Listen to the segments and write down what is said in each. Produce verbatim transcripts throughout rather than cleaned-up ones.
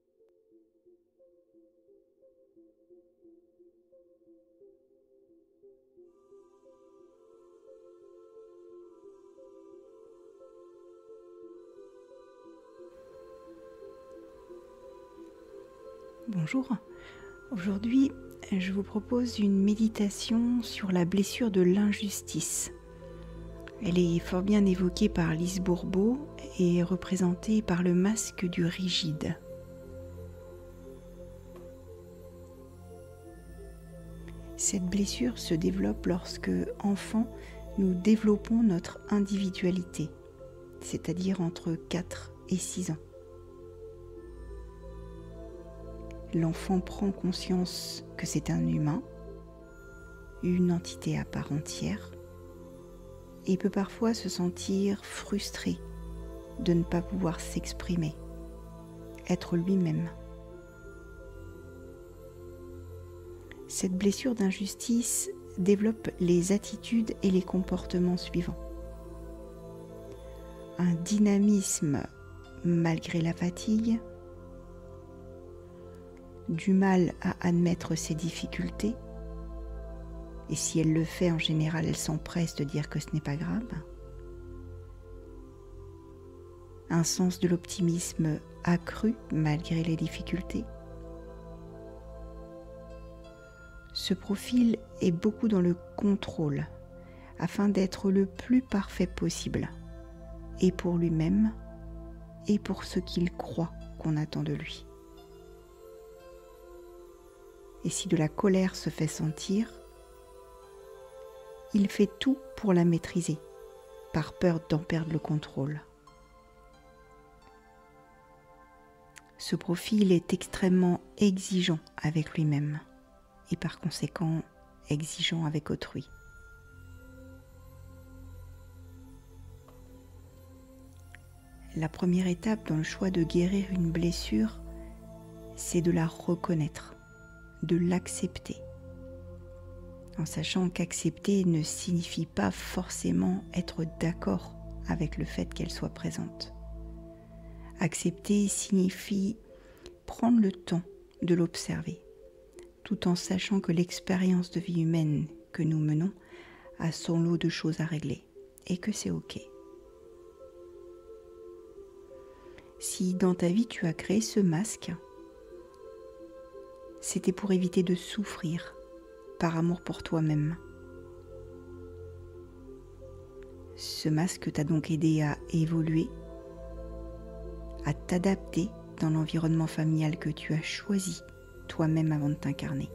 Bonjour, aujourd'hui je vous propose une méditation sur la blessure de l'injustice. Elle est fort bien évoquée par Lise Bourbeau et représentée par le masque du rigide. Cette blessure se développe lorsque, enfant, nous développons notre individualité, c'est-à-dire entre quatre et six ans. L'enfant prend conscience que c'est un humain, une entité à part entière, et peut parfois se sentir frustré de ne pas pouvoir s'exprimer, être lui-même. Cette blessure d'injustice développe les attitudes et les comportements suivants. Un dynamisme malgré la fatigue, du mal à admettre ses difficultés, et si elle le fait, en général, elle s'empresse de dire que ce n'est pas grave. Un sens de l'optimisme accru malgré les difficultés. Ce profil est beaucoup dans le contrôle, afin d'être le plus parfait possible, et pour lui-même, et pour ce qu'il croit qu'on attend de lui. Et si de la colère se fait sentir, il fait tout pour la maîtriser, par peur d'en perdre le contrôle. Ce profil est extrêmement exigeant avec lui-même et par conséquent exigeant avec autrui. La première étape dans le choix de guérir une blessure, c'est de la reconnaître, de l'accepter, en sachant qu'accepter ne signifie pas forcément être d'accord avec le fait qu'elle soit présente. Accepter signifie prendre le temps de l'observer, tout en sachant que l'expérience de vie humaine que nous menons a son lot de choses à régler et que c'est ok. Si dans ta vie tu as créé ce masque, c'était pour éviter de souffrir par amour pour toi-même. Ce masque t'a donc aidé à évoluer, à t'adapter dans l'environnement familial que tu as choisi toi-même avant de t'incarner.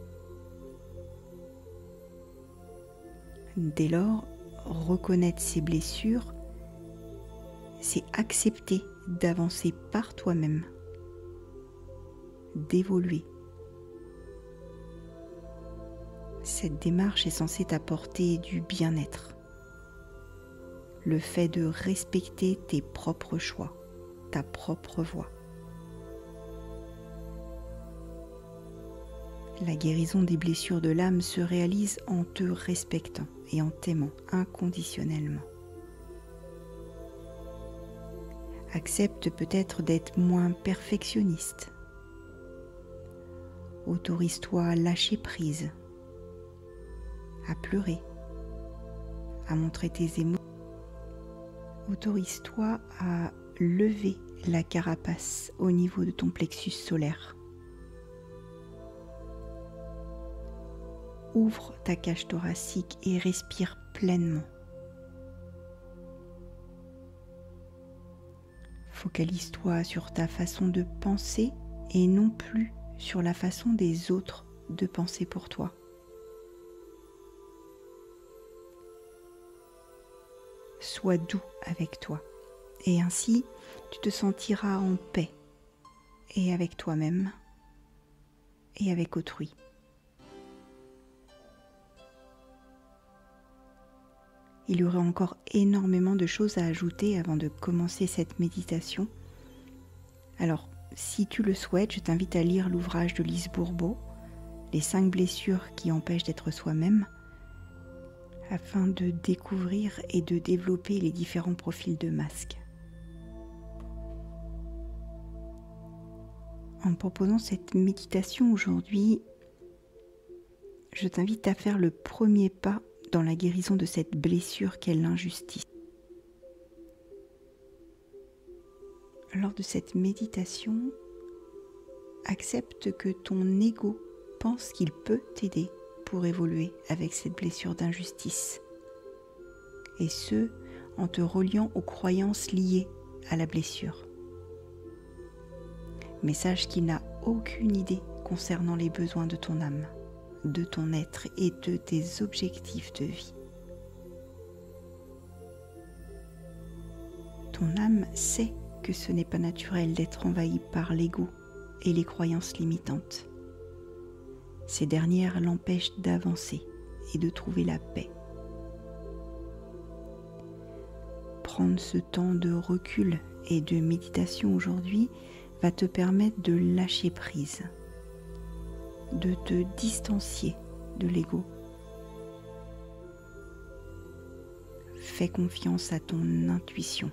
Dès lors, reconnaître ces blessures, c'est accepter d'avancer par toi-même, d'évoluer. Cette démarche est censée t'apporter du bien-être, le fait de respecter tes propres choix, ta propre voie. La guérison des blessures de l'âme se réalise en te respectant et en t'aimant inconditionnellement. Accepte peut-être d'être moins perfectionniste. Autorise-toi à lâcher prise, à pleurer, à montrer tes émotions. Autorise-toi à lever la carapace au niveau de ton plexus solaire. Ouvre ta cage thoracique et respire pleinement. Focalise-toi sur ta façon de penser et non plus sur la façon des autres de penser pour toi. Sois doux avec toi et ainsi tu te sentiras en paix et avec toi-même et avec autrui. Il y aurait encore énormément de choses à ajouter avant de commencer cette méditation. Alors, si tu le souhaites, je t'invite à lire l'ouvrage de Lise Bourbeau, Les cinq blessures qui empêchent d'être soi-même, afin de découvrir et de développer les différents profils de masques. En proposant cette méditation aujourd'hui, je t'invite à faire le premier pas dans la guérison de cette blessure qu'est l'injustice. Lors de cette méditation, accepte que ton ego pense qu'il peut t'aider pour évoluer avec cette blessure d'injustice. Et ce, en te reliant aux croyances liées à la blessure. Mais sache qu'il n'a aucune idée concernant les besoins de ton âme, de ton être et de tes objectifs de vie. Ton âme sait que ce n'est pas naturel d'être envahi par l'ego et les croyances limitantes. Ces dernières l'empêchent d'avancer et de trouver la paix. Prendre ce temps de recul et de méditation aujourd'hui va te permettre de lâcher prise, de te distancier de l'ego. Fais confiance à ton intuition.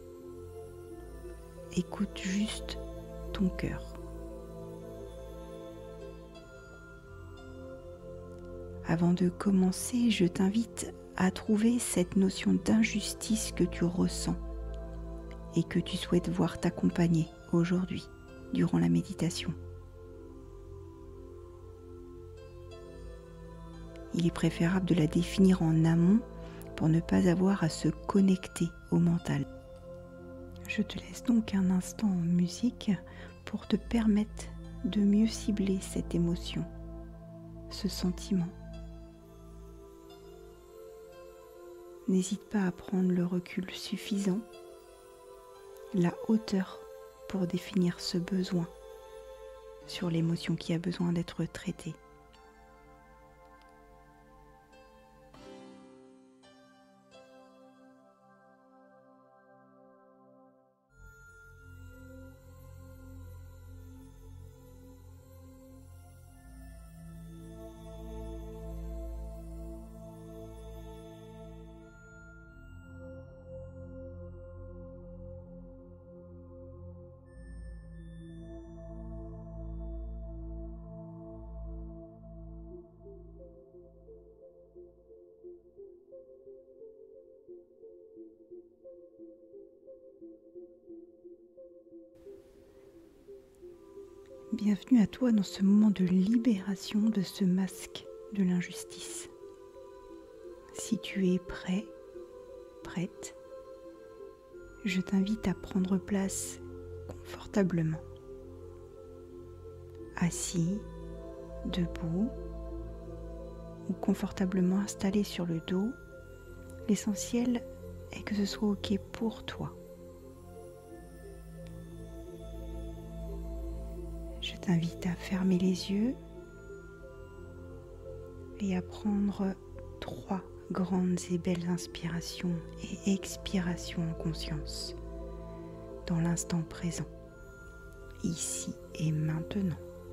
Écoute juste ton cœur. Avant de commencer, je t'invite à trouver cette notion d'injustice que tu ressens et que tu souhaites voir t'accompagner aujourd'hui durant la méditation. Il est préférable de la définir en amont pour ne pas avoir à se connecter au mental. Je te laisse donc un instant en musique pour te permettre de mieux cibler cette émotion, ce sentiment. N'hésite pas à prendre le recul suffisant, la hauteur pour définir ce besoin sur l'émotion qui a besoin d'être traitée. Bienvenue à toi dans ce moment de libération de ce masque de l'injustice. Si tu es prêt, prête, je t'invite à prendre place confortablement. Assis, debout ou confortablement installé sur le dos, l'essentiel est que ce soit OK pour toi. Je t'invite à fermer les yeux et à prendre trois grandes et belles inspirations et expirations en conscience dans l'instant présent, ici et maintenant.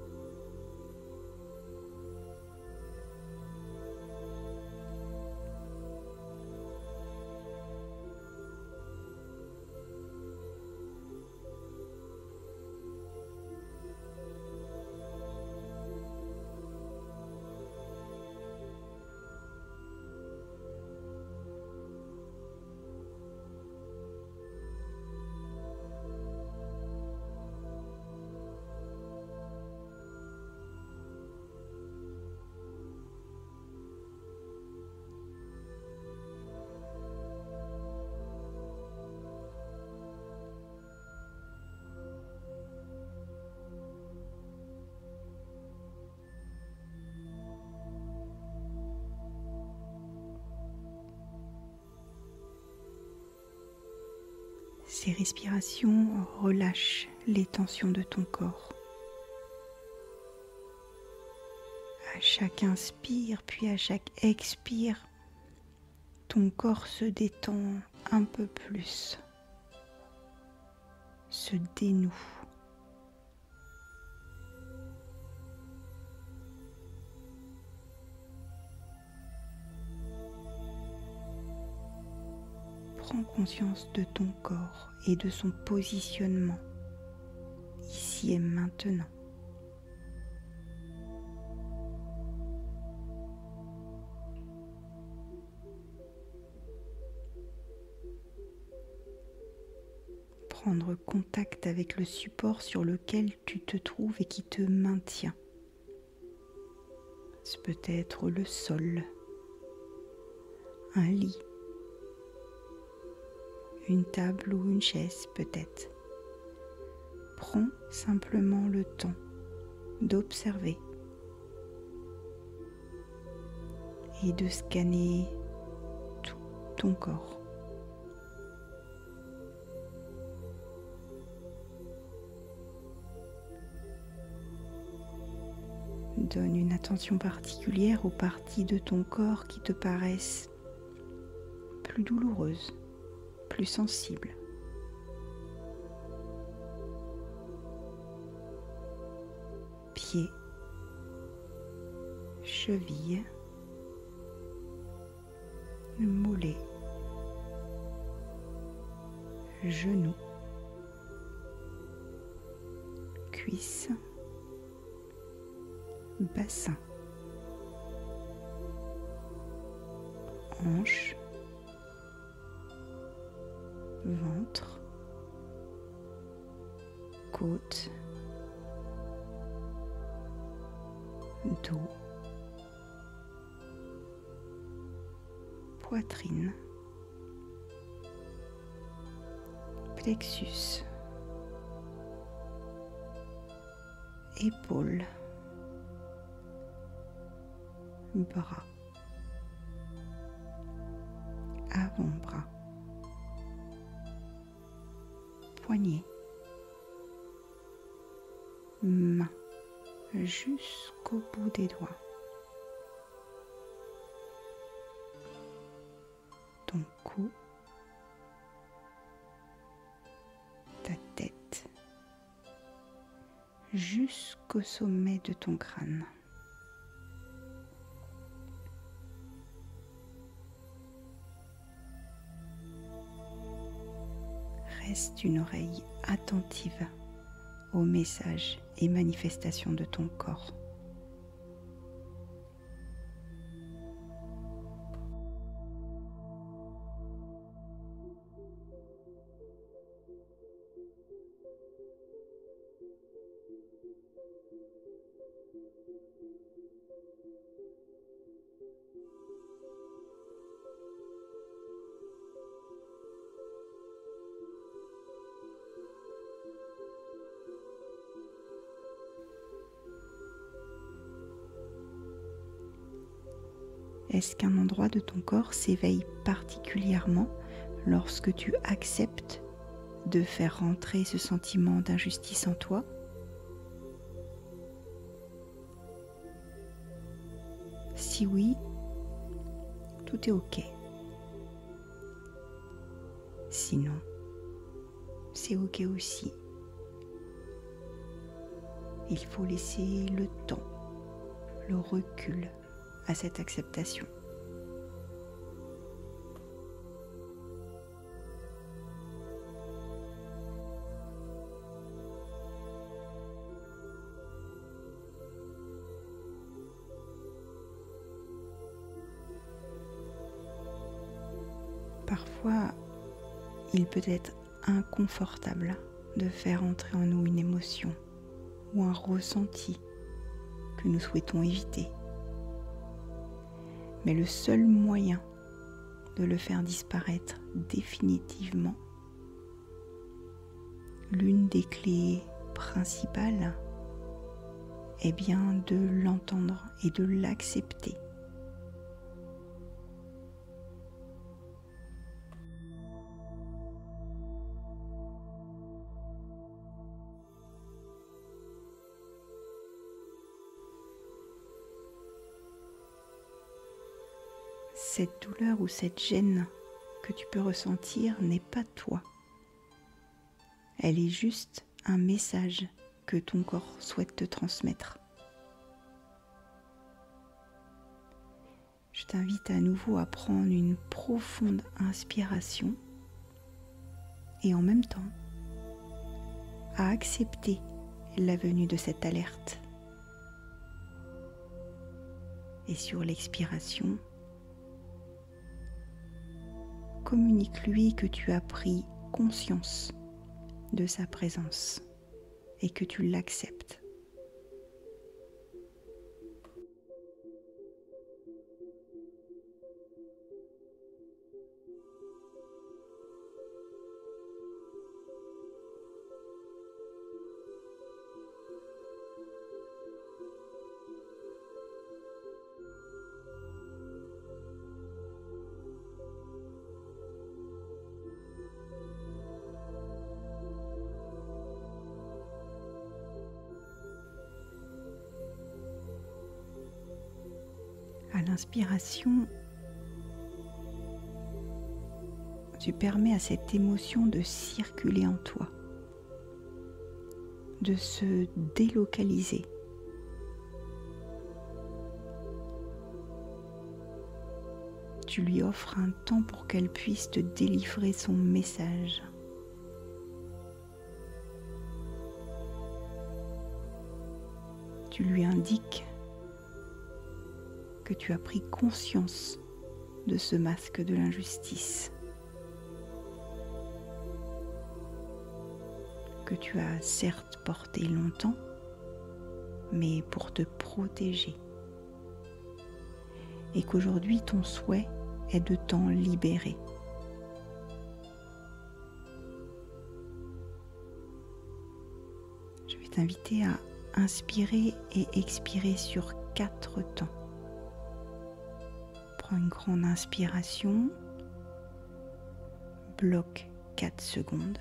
Ces respirations relâchent les tensions de ton corps. À chaque inspire, puis à chaque expire, ton corps se détend un peu plus, se dénoue. Prends conscience de ton corps et de son positionnement ici et maintenant. Prendre contact avec le support sur lequel tu te trouves et qui te maintient. Ce peut être le sol, un lit, une table ou une chaise peut-être. Prends simplement le temps d'observer et de scanner tout ton corps. Donne une attention particulière aux parties de ton corps qui te paraissent plus douloureuses, plus sensibles. Pieds, chevilles, mollets, genoux, cuisses, bassin, hanches, ventre, côte, dos, poitrine, plexus, épaules, bras, avant-bras, poignets, mains jusqu'au bout des doigts, ton cou, ta tête, jusqu'au sommet de ton crâne. Reste une oreille attentive aux messages et manifestations de ton corps. Est-ce qu'un endroit de ton corps s'éveille particulièrement lorsque tu acceptes de faire rentrer ce sentiment d'injustice en toi? Si oui, tout est ok. Sinon, c'est ok aussi. Il faut laisser le temps, le recul à cette acceptation. Parfois, il peut être inconfortable de faire entrer en nous une émotion ou un ressenti que nous souhaitons éviter. Mais le seul moyen de le faire disparaître définitivement, l'une des clés principales, est bien de l'entendre et de l'accepter. Cette douleur ou cette gêne que tu peux ressentir n'est pas toi. Elle est juste un message que ton corps souhaite te transmettre. Je t'invite à nouveau à prendre une profonde inspiration et en même temps à accepter la venue de cette alerte. Et sur l'expiration, communique-lui que tu as pris conscience de sa présence et que tu l'acceptes. À l'inspiration, tu permets à cette émotion de circuler en toi, de se délocaliser. Tu lui offres un temps pour qu'elle puisse te délivrer son message. Tu lui indiques que tu as pris conscience de ce masque de l'injustice, que tu as certes porté longtemps, mais pour te protéger, et qu'aujourd'hui ton souhait est de t'en libérer. Je vais t'inviter à inspirer et expirer sur quatre temps. Prends une grande inspiration, bloque quatre secondes,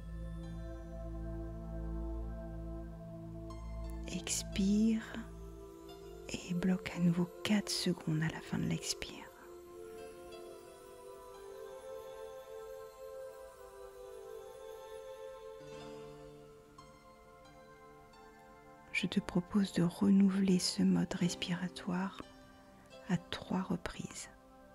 expire et bloque à nouveau quatre secondes à la fin de l'expire. Je te propose de renouveler ce mode respiratoire à trois reprises.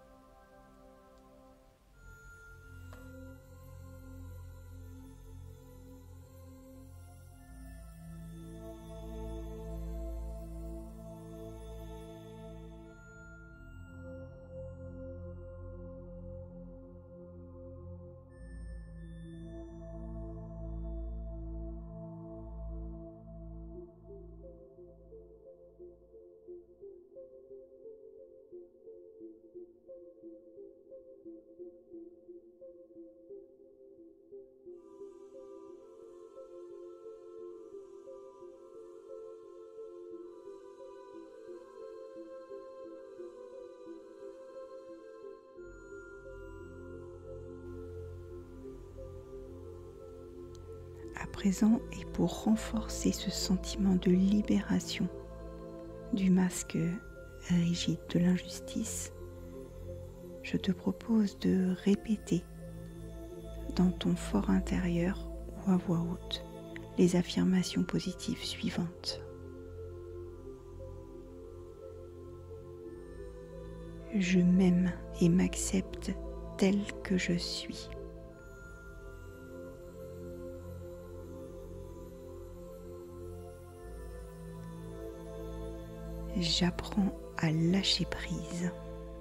À présent, et pour renforcer ce sentiment de libération du masque rigide de l'injustice, je te propose de répéter dans ton fort intérieur ou à voix haute les affirmations positives suivantes. Je m'aime et m'accepte tel que je suis. J'apprends à lâcher prise.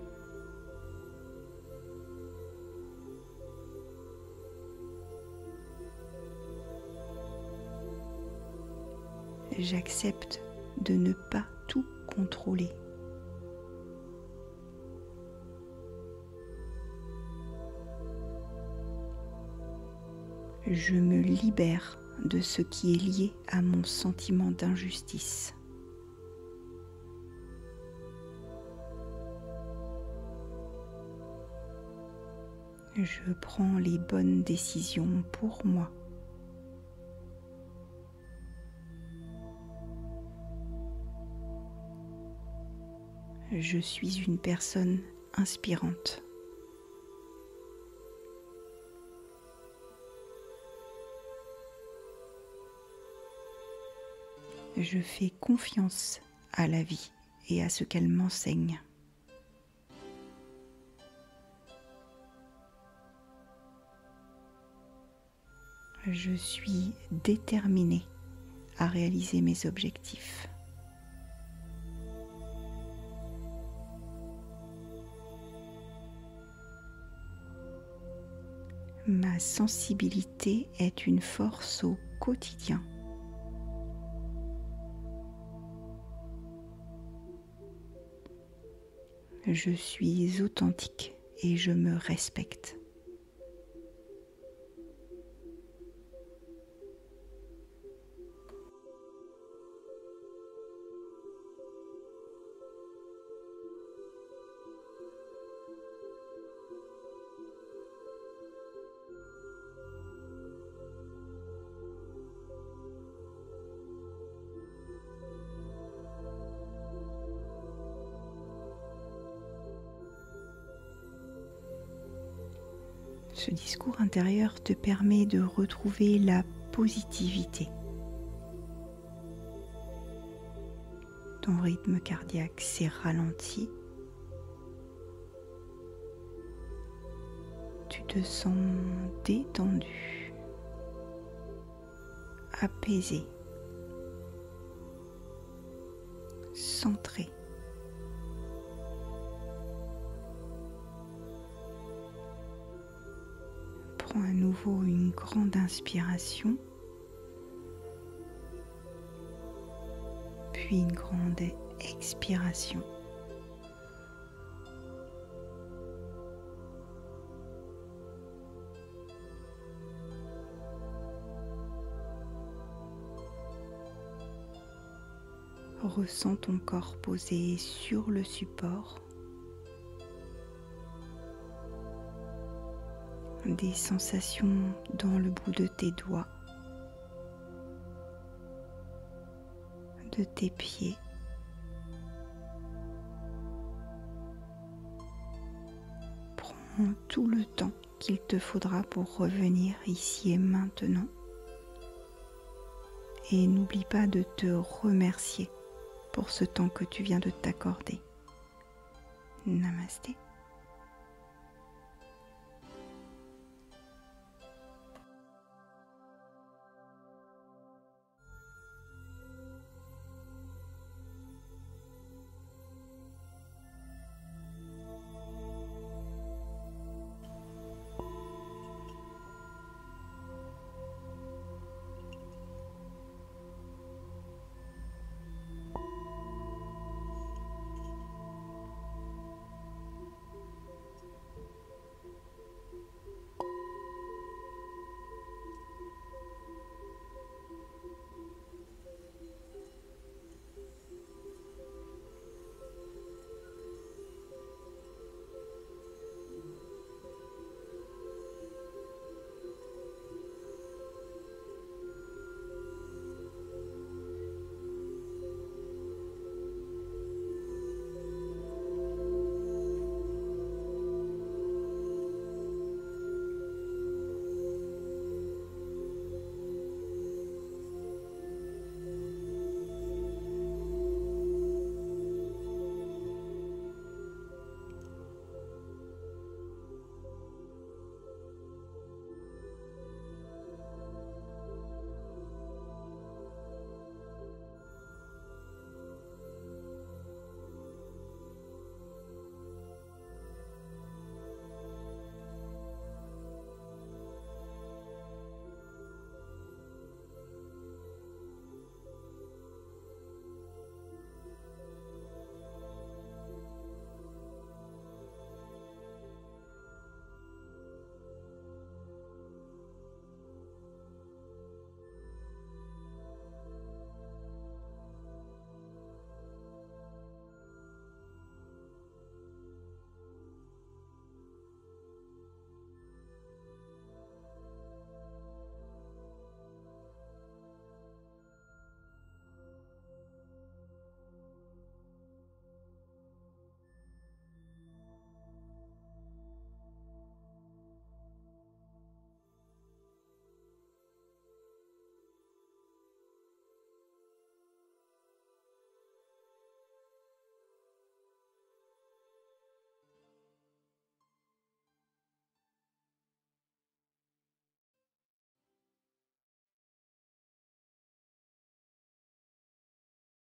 J'accepte de ne pas tout contrôler. Je me libère de ce qui est lié à mon sentiment d'injustice. Je prends les bonnes décisions pour moi. Je suis une personne inspirante. Je fais confiance à la vie et à ce qu'elle m'enseigne. Je suis déterminée à réaliser mes objectifs. Ma sensibilité est une force au quotidien. Je suis authentique et je me respecte. Ce discours intérieur te permet de retrouver la positivité. Ton rythme cardiaque s'est ralenti. Tu te sens détendu, apaisé, centré. Prends à nouveau une grande inspiration, puis une grande expiration. Ressens ton corps posé sur le support. Des sensations dans le bout de tes doigts, de tes pieds. Prends tout le temps qu'il te faudra pour revenir ici et maintenant. Et n'oublie pas de te remercier pour ce temps que tu viens de t'accorder. Namasté.